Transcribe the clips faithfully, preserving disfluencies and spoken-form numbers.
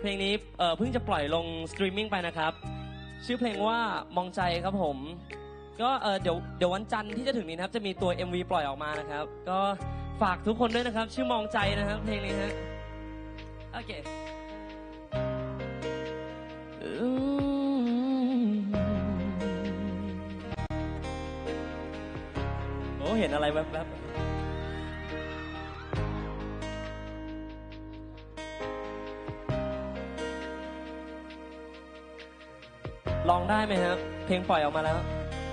เพลงนี้เเพิ่งจะปล่อยลงสตรีมมิ่งไปนะครับชื่อเพลงว่ามองใจครับผมก็เเดี๋ยวเดี๋ยววันจันทร์ที่จะถึงนี้นะครับจะมีตัว เอ็ม วี ปล่อยออกมานะครับก็ฝากทุกคนด้วยนะครับชื่อมองใจนะครับเพลงนี้ฮะโอเคโอ้เห็นอะไรแวบๆลองได้ไหมครับเพลงปล่อยออกมาแล้ว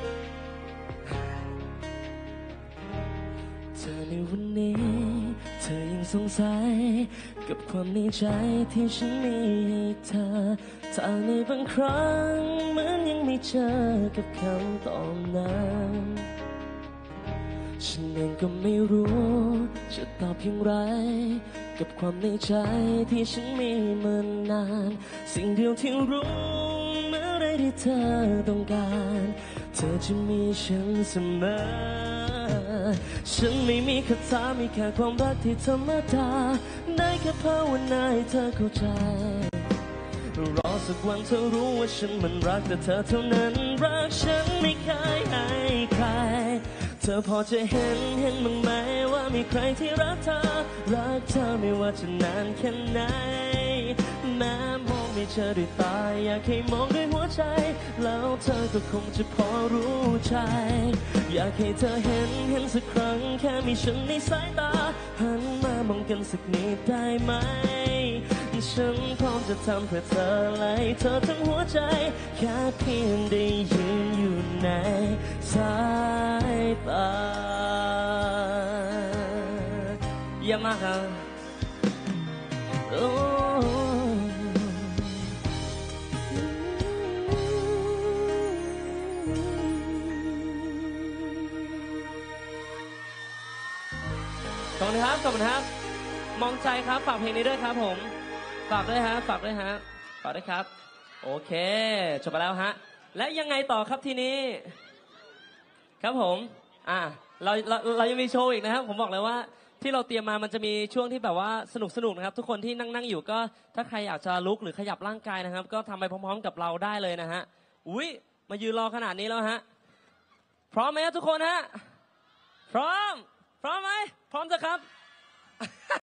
เธอในวันนี้เธอยังสงสัยกับความในใจที่ฉันมีให้เธอถ้าในบางครั้งเหมือนยังไม่เจอกับคำตอบนั้นฉันเองก็ไม่รู้จะตอบอย่างไรกับความในใจที่ฉันมีมานานสิ่งเดียวที่รู้เมื่อไรที่เธอต้องการเธอจะมีฉันเสมอฉันไม่มีคาถามีแค่ความรักที่ธรรมดาได้แค่ภาวนาให้เธอเข้าใจรอสักวันเธอรู้ว่าฉันมันรักแต่เธอเท่านั้นรักฉันไม่เคยให้ใครเธอพอจะเห็นเห็นบ้างไหมว่ามีใครที่รักเธอรักเธอไม่ว่าจะนานแค่ไหนแม้มองไม่เจอด้วยตาอยากให้มองด้วยหัวใจแล้วเธอก็คงจะพอรู้ใจอยากให้เธอเห็นเห็นสักครั้งแค่มีฉันในสายตาหันมามองกันสักนิดได้ไหมฉันพร้อมจะทำเพื่อเธอและเธอทั้งหัวใจแค่เพียงได้ยืนอยู่ในสายตาเยี่ยมมากครับโอ้ขอบคุณครับขอบคุณครับมองใจครับฝากเพลงนี้ด้วยครับผมฝากด้วยฮะฝากด้วยฮะฝากด้วยครับโอเคจบไปแล้วฮะและยังไงต่อครับทีนี้ครับผมอ่าเราเราเรายังมีโชว์อีกนะครับผมบอกเลยว่าที่เราเตรียมมามันจะมีช่วงที่แบบว่าสนุกสนุกนะครับทุกคนที่นั่งนั่งอยู่ก็ถ้าใครอยากจะลุกหรือขยับร่างกายนะครับก็ทำไปพร้อมๆกับเราได้เลยนะฮะอุ้ยมายืนรอขนาดนี้แล้วฮะพร้อมไหมทุกคนฮะพร้อมพร้อมไหมพร้อมจะครับ